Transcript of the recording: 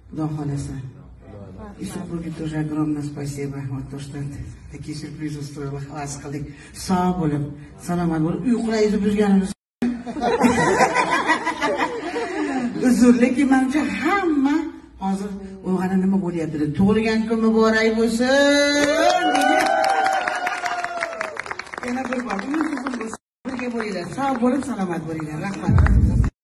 Xudo xolasa. И супруге тоже огромное спасибо. Вот то, что такие сюрпризы устроила. Хвас qildik. Sog' bo'lib, salomat bo'lib, uyqularni buzganimiz. Uzr, lekin menimcha hamma hozir uyg'ona nima bo'lyapti deb tug'ilgan kun muborak bo'lsin. Yana bir bor, birga bo'linglar, sog' bo'lib, salomat bo'linglar. Rahmat.